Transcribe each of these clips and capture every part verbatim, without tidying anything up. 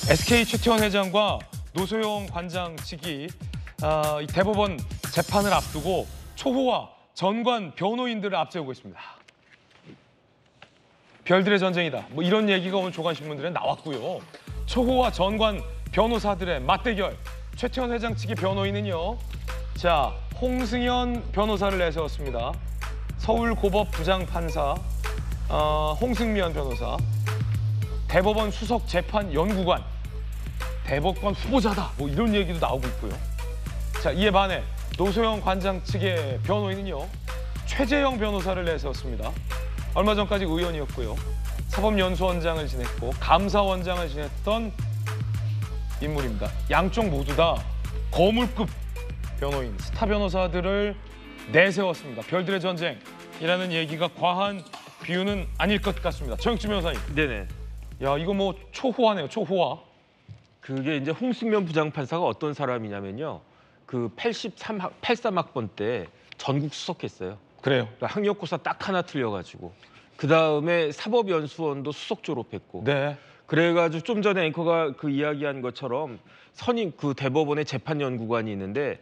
에스케이 최태원 회장과 노소영 관장 측이 어, 이 대법원 재판을 앞두고 초호화 전관 변호인들을 앞세우고 있습니다. 별들의 전쟁이다. 뭐 이런 얘기가 오늘 조간신문들에 나왔고요. 초호화 전관 변호사들의 맞대결. 최태원 회장 측의 변호인은요. 자, 홍승현 변호사를 내세웠습니다. 서울고법 부장판사 어, 홍승면 변호사. 대법원 수석 재판 연구관. 대법관 후보자다. 뭐 이런 얘기도 나오고 있고요. 자, 이에 반해 노소영 관장 측의 변호인은요. 최재형 변호사를 내세웠습니다. 얼마 전까지 의원이었고요. 사법연수원장을 지냈고 감사원장을 지냈던 인물입니다. 양쪽 모두 다 거물급 변호인, 스타 변호사들을 내세웠습니다. 별들의 전쟁이라는 얘기가 과한 비유는 아닐 것 같습니다. 정혁진 변호사님. 네네. 야, 이거 뭐 초호화네요, 초호화. 그게 이제 홍승면 부장판사가 어떤 사람이냐면요. 그 팔십삼 학, 팔십삼 학번 때 전국 수석했어요. 그래요. 그러니까 학력고사 딱 하나 틀려가지고. 그 다음에 사법연수원도 수석 졸업했고. 네. 그래가지고 좀 전에 앵커가 그 이야기한 것처럼 선임 그 대법원의 재판연구관이 있는데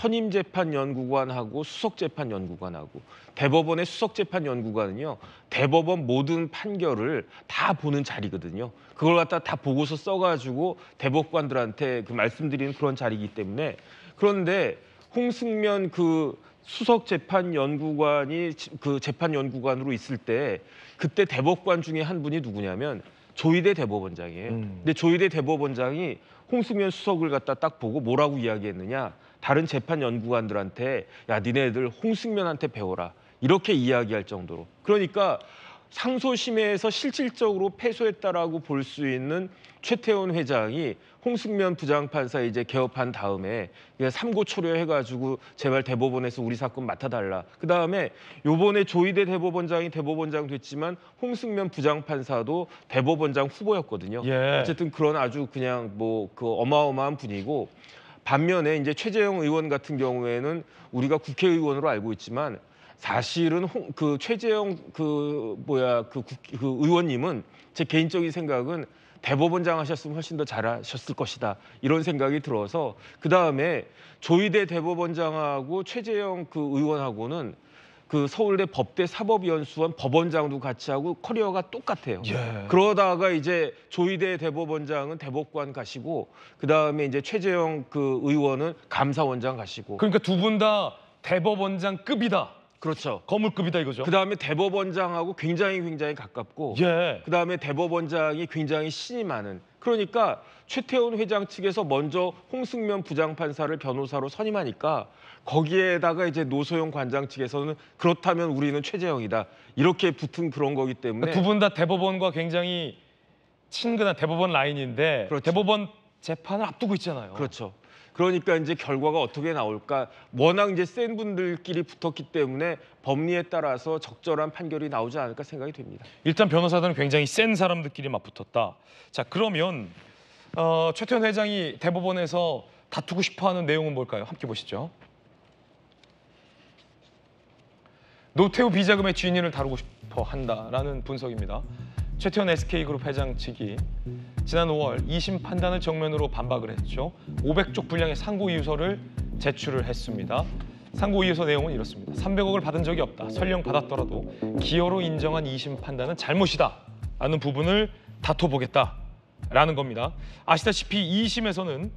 선임재판연구관하고 수석재판연구관하고 대법원의 수석재판연구관은요 대법원 모든 판결을 다 보는 자리거든요. 그걸 갖다 다 보고서 써가지고 대법관들한테 그 말씀드리는 그런 자리이기 때문에 그런데 홍승면 그 수석재판연구관이 그 재판연구관으로 있을 때 그때 대법관 중에 한 분이 누구냐면 조희대 대법원장이에요. 음. 근데 조희대 대법원장이 홍승면 수석을 갖다 딱 보고 뭐라고 이야기했느냐. 다른 재판 연구관들한테 야 니네들 홍승면한테 배워라. 이렇게 이야기할 정도로. 그러니까 상소심에서 실질적으로 패소했다라고 볼 수 있는 최태원 회장이 홍승면 부장판사 이제 개업한 다음에 삼고 초려해가지고 제발 대법원에서 우리 사건 맡아달라. 그 다음에 요번에 조희대 대법원장이 대법원장 됐지만 홍승면 부장판사도 대법원장 후보였거든요. 예. 어쨌든 그런 아주 그냥 뭐 그 어마어마한 분이고 반면에 이제 최재형 의원 같은 경우에는 우리가 국회의원으로 알고 있지만 사실은 홍, 그 최재형 그 뭐야 그, 국, 그 의원님은 제 개인적인 생각은 대법원장 하셨으면 훨씬 더 잘하셨을 것이다 이런 생각이 들어서 그 다음에 조희대 대법원장하고 최재형 그 의원하고는 그 서울대 법대 사법연수원 법원장도 같이 하고 커리어가 똑같아요. 예. 그러다가 이제 조희대 대법원장은 대법관 가시고 그 다음에 이제 최재형 그 의원은 감사원장 가시고. 그러니까 두 분 다 대법원장급이다. 그렇죠. 거물급이다 이거죠. 그 다음에 대법원장하고 굉장히 굉장히 가깝고 예. 그 다음에 대법원장이 굉장히 신이 많은. 그러니까 최태원 회장 측에서 먼저 홍승면 부장판사를 변호사로 선임하니까 거기에다가 이제 노소영 관장 측에서는 그렇다면 우리는 최재형이다. 이렇게 붙은 그런 거기 때문에 두 분 다 대법원과 굉장히 친근한 대법원 라인인데 그렇죠. 대법원 재판을 앞두고 있잖아요. 그렇죠. 그러니까 이제 결과가 어떻게 나올까? 워낙 이제 센 분들끼리 붙었기 때문에 법리에 따라서 적절한 판결이 나오지 않을까 생각이 됩니다. 일단 변호사들은 굉장히 센 사람들끼리 맞붙었다. 자, 그러면 어, 최태원 회장이 대법원에서 다투고 싶어하는 내용은 뭘까요? 함께 보시죠. 노태우 비자금의 진위를 다루고 싶어 한다라는 분석입니다. 최태원 에스케이그룹 회장 측이 지난 오월 이심 판단을 정면으로 반박을 했죠. 오백 쪽 분량의 상고 이유서를 제출을 했습니다. 상고 이유서 내용은 이렇습니다. 삼백억을 받은 적이 없다. 설령 받았더라도 기여로 인정한 이심 판단은 잘못이다. 라는 부분을 다퉈보겠다라는 겁니다. 아시다시피 이심에서는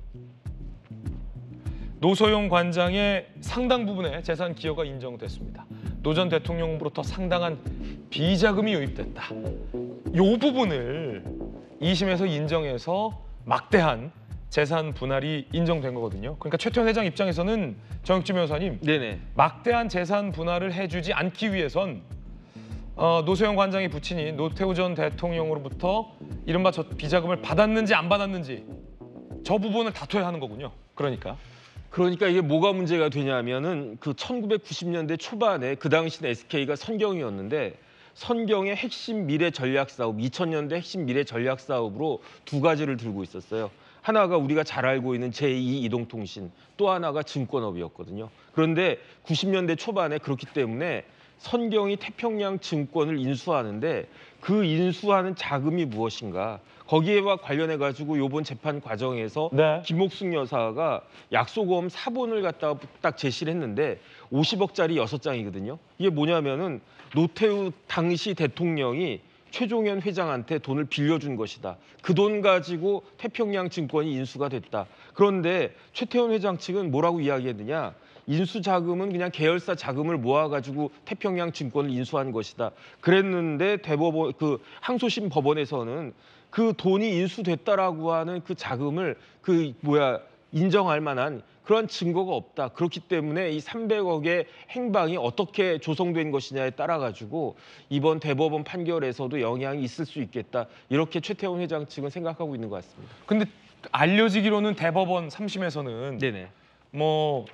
노소영 관장의 상당 부분의 재산 기여가 인정됐습니다. 노 전 대통령으로부터 상당한 비자금이 유입됐다. 이 부분을 이심에서 인정해서 막대한 재산 분할이 인정된 거거든요. 그러니까 최태원 회장 입장에서는 정혁진 변호사님, 네네. 막대한 재산 분할을 해주지 않기 위해선 어, 노소영 관장의 부친인 노태우 전 대통령으로부터 이른바 저 비자금을 받았는지 안 받았는지 저 부분을 다퉈야 하는 거군요. 그러니까. 그러니까 이게 뭐가 문제가 되냐면은 그 천구백구십 년대 초반에 그 당시 에스케이가 선경이었는데 선경의 핵심 미래 전략 사업, 이천 년대 핵심 미래 전략 사업으로 두 가지를 들고 있었어요. 하나가 우리가 잘 알고 있는 제이 이동통신, 또 하나가 증권업이었거든요. 그런데 구십 년대 초반에 그렇기 때문에 선경이 태평양 증권을 인수하는데 그 인수하는 자금이 무엇인가? 거기에와 관련해 가지고 이번 재판 과정에서 네. 김옥숙 여사가 약속어음 사본을 갖다가 딱 제시를 했는데 오십억짜리 여섯 장이거든요. 이게 뭐냐면은 노태우 당시 대통령이 최종현 회장한테 돈을 빌려준 것이다. 그 돈 가지고 태평양 증권이 인수가 됐다. 그런데 최태원 회장 측은 뭐라고 이야기했느냐? 인수 자금은 그냥 계열사 자금을 모아가지고 태평양 증권을 인수한 것이다. 그랬는데 대법원 그 항소심 법원에서는 그 돈이 인수됐다라고 하는 그 자금을 그 뭐야 인정할 만한 그런 증거가 없다. 그렇기 때문에 이 삼백억의 행방이 어떻게 조성된 것이냐에 따라 가지고 이번 대법원 판결에서도 영향이 있을 수 있겠다. 이렇게 최태원 회장 측은 생각하고 있는 것 같습니다. 근데 알려지기로는 대법원 삼 심에서는 네네. 뭐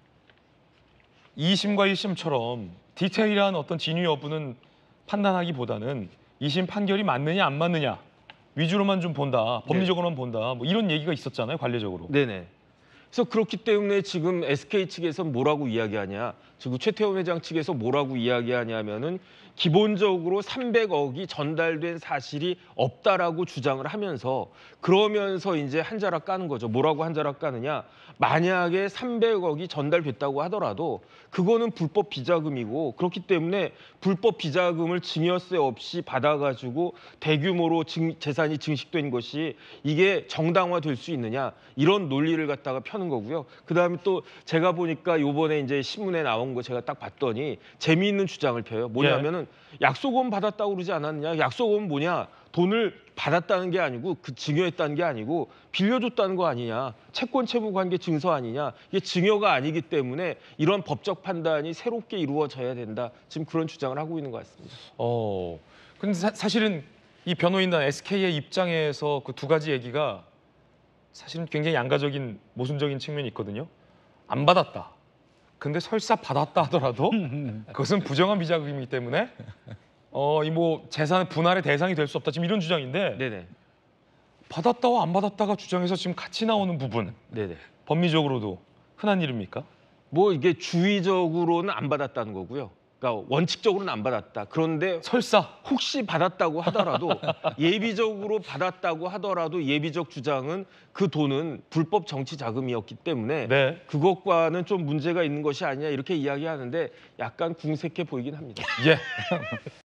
이 심과 일 심처럼 디테일한 어떤 진위 여부는 판단하기보다는 이 심 판결이 맞느냐 안 맞느냐 위주로만 좀 본다. 법리적으로만 본다. 뭐 이런 얘기가 있었잖아요. 관례적으로. 네네. 그래서 그렇기 때문에 지금 에스케이 측에서 뭐라고 이야기하냐, 지금 최태원 회장 측에서 뭐라고 이야기하냐면은 기본적으로 삼백억이 전달된 사실이 없다라고 주장을 하면서 그러면서 이제 한자락 까는 거죠. 뭐라고 한자락 까느냐? 만약에 삼백억이 전달됐다고 하더라도 그거는 불법 비자금이고 그렇기 때문에 불법 비자금을 증여세 없이 받아가지고 대규모로 증, 재산이 증식된 것이 이게 정당화될 수 있느냐 이런 논리를 갖다가 펴는 거고요. 그다음에 또 제가 보니까 요번에 이제 신문에 나온 거 제가 딱 봤더니 재미있는 주장을 펴요. 뭐냐면은 약속금 받았다고 그러지 않았느냐? 약속금은 뭐냐? 돈을 받았다는 게 아니고 그 증여했다는 게 아니고 빌려줬다는 거 아니냐? 채권 채무 관계 증서 아니냐? 이게 증여가 아니기 때문에 이런 법적 판단이 새롭게 이루어져야 된다. 지금 그런 주장을 하고 있는 것 같습니다. 어. 근데 사, 사실은 이 변호인단 에스케이의 입장에서 그 두 가지 얘기가 사실은 굉장히 양가적인 모순적인 측면이 있거든요. 안 받았다. 근데 설사 받았다 하더라도 그것은 부정한 비자금이기 때문에 어, 이 뭐 재산 분할의 대상이 될 수 없다. 지금 이런 주장인데 네네. 받았다와 안 받았다가 주장해서 지금 같이 나오는 부분 네네. 법리적으로도 흔한 일입니까? 뭐 이게 주의적으로는 안 받았다는 거고요. 그러니까 원칙적으로는 안 받았다. 그런데 설사 혹시 받았다고 하더라도 예비적으로 받았다고 하더라도 예비적 주장은 그 돈은 불법 정치 자금이었기 때문에 네. 그것과는 좀 문제가 있는 것이 아니냐 이렇게 이야기하는데 약간 궁색해 보이긴 합니다. 예.